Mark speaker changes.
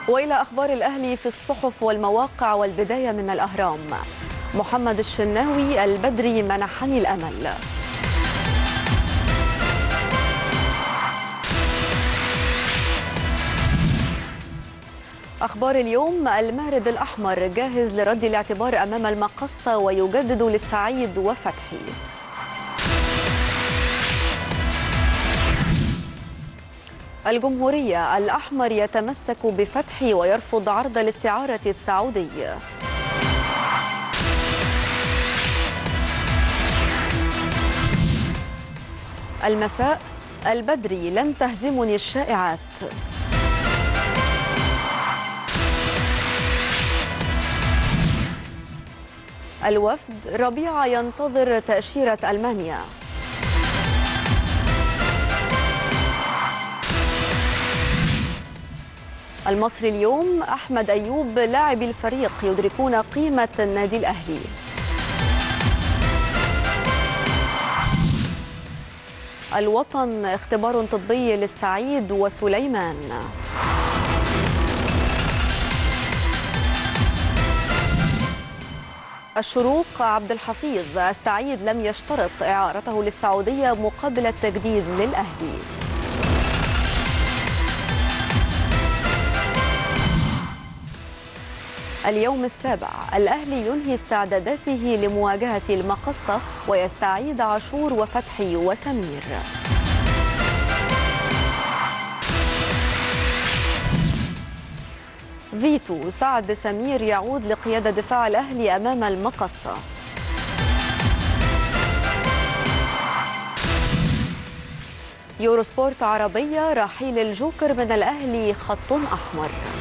Speaker 1: وإلى أخبار الأهلي في الصحف والمواقع، والبداية من الأهرام. محمد الشناوي: البدري منحني الأمل. أخبار اليوم: المارد الأحمر جاهز لرد الاعتبار أمام المقصة ويجدد للسعيد وفتحي. الجمهورية: الأحمر يتمسك بفتحي ويرفض عرض الاستعارة السعودي. المساء: البدري: لن تهزمني الشائعات. الوفد: ربيعة ينتظر تأشيرة ألمانيا. المصري اليوم: أحمد أيوب لاعبي الفريق يدركون قيمة النادي الأهلي. الوطن: اختبار طبي للسعيد وسليمان. الشروق: عبد الحفيظ: السعيد لم يشترط إعارته للسعودية مقابل التجديد للأهلي. اليوم السابع: الأهلي ينهي استعداداته لمواجهة المقصة ويستعيد عاشور وفتحي وسمير. فيتو: سعد سمير يعود لقيادة دفاع الأهلي أمام المقصة. يورو سبورت عربية: رحيل الجوكر من الأهلي خط أحمر.